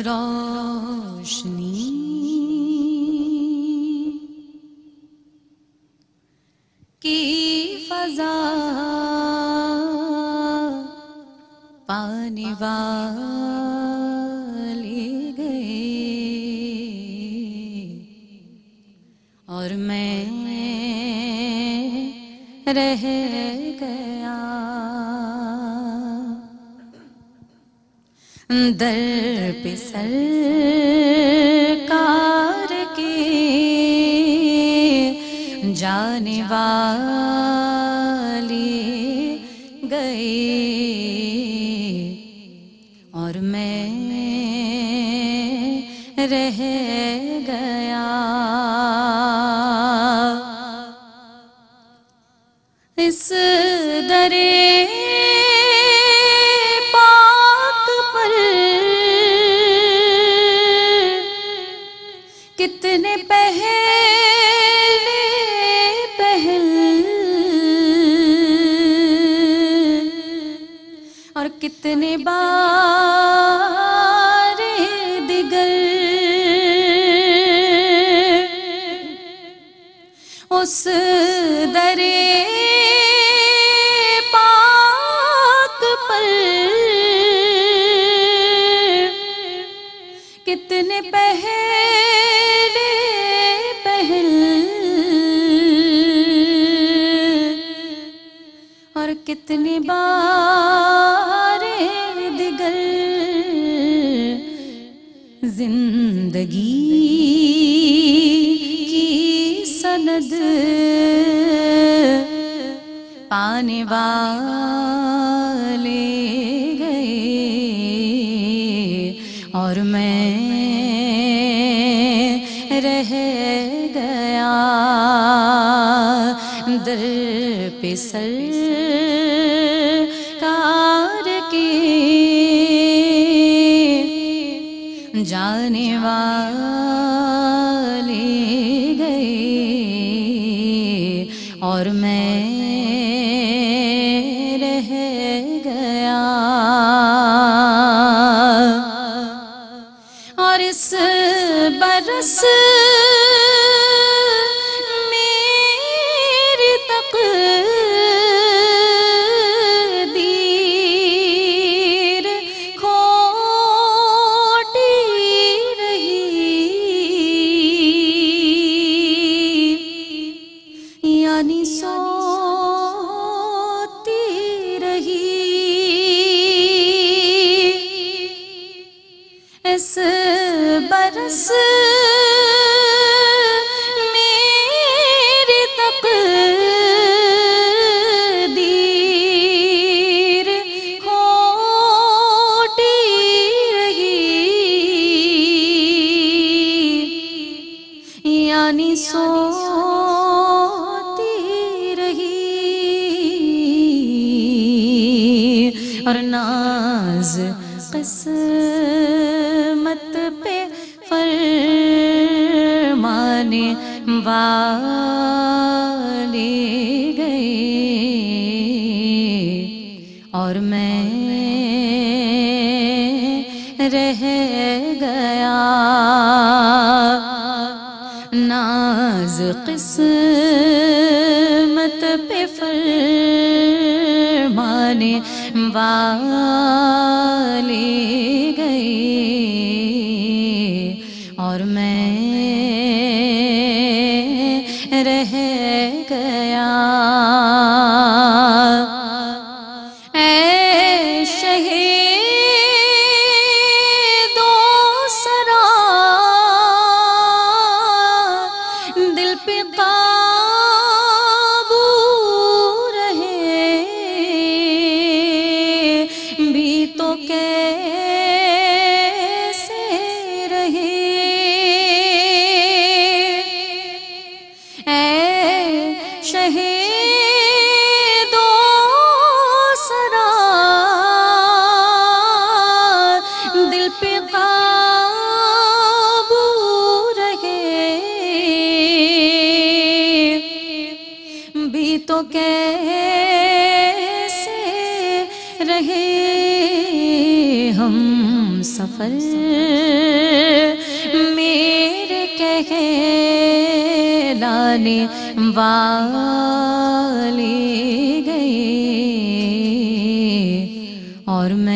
روشنی کی فضا پانے والے گئے اور میں رہ گیا در پہ سرکار کے جانے والے گئے اور میں رہ گیا اس درے پاک پر کتنے پہل اور کتنے بار دیگر اس درے پاک پر کتنے پہل اور کتنے بار دیگر زندگی کی سند پانے والے گئے اور میں رہ گیا در پہ سرکار کے جانے والے گئے اور میں رہ گیا اور اس برس میری تقدیر کھوٹی رہی یعنی سوتی رہی اس برس میری تقدیر کھوٹی رہی یعنی سوتی رہی اور ناز قسمت پہ فرمانے والے گئے اور میں رہ گیا ناز قسمت پہ فرمانے والے گئے اور میں رہ گیا اے شہید و سرا دل پہ قابو رہے بھی تو کیسے رہے اے شہید و سرا دل پہ قابو رہے بھی تو کیسے رہے ہم سفر میرے کہلانے والے گئے اور میں